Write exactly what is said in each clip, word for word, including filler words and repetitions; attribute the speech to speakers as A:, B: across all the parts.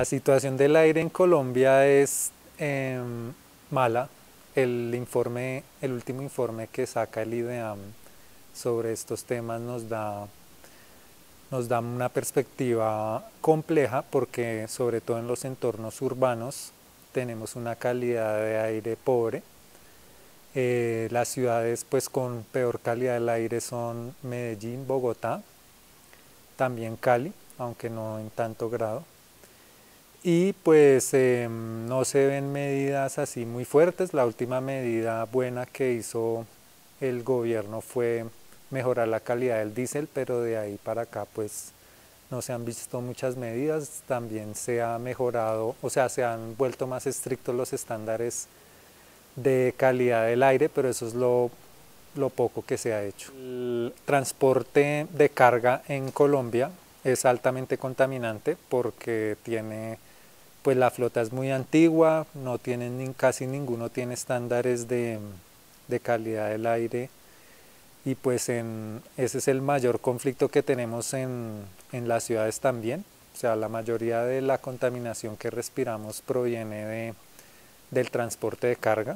A: La situación del aire en Colombia es eh, mala. El informe, el último informe que saca el IDEAM sobre estos temas nos da, nos da una perspectiva compleja porque sobre todo en los entornos urbanos tenemos una calidad de aire pobre. Eh, las ciudades pues con peor calidad del aire son Medellín, Bogotá, también Cali, aunque no en tanto grado. Y pues eh, no se ven medidas así muy fuertes. La última medida buena que hizo el gobierno fue mejorar la calidad del diésel, pero de ahí para acá pues no se han visto muchas medidas. También se ha mejorado, o sea, se han vuelto más estrictos los estándares de calidad del aire, pero eso es lo, lo poco que se ha hecho. El transporte de carga en Colombia es altamente contaminante porque tiene, pues la flota es muy antigua, no tienen, ni, casi ninguno tiene estándares de, de calidad del aire y pues en, ese es el mayor conflicto que tenemos en, en las ciudades también. O sea, la mayoría de la contaminación que respiramos proviene de, del transporte de carga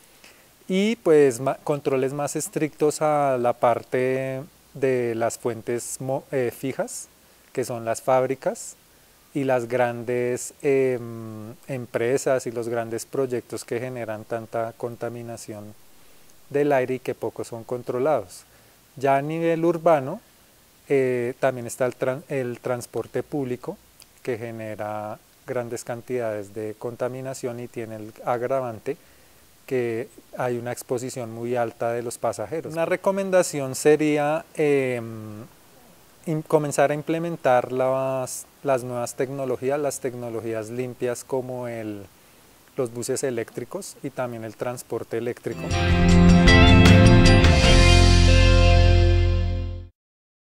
A: y pues ma, controles más estrictos a la parte de las fuentes eh, fijas, que son las fábricas y las grandes eh, empresas y los grandes proyectos que generan tanta contaminación del aire y que pocos son controlados. Ya a nivel urbano eh, también está el, tra el transporte público que genera grandes cantidades de contaminación y tiene el agravante que hay una exposición muy alta de los pasajeros. Una recomendación sería eh, comenzar a implementar las, las nuevas tecnologías, las tecnologías limpias como el, los buses eléctricos y también el transporte eléctrico.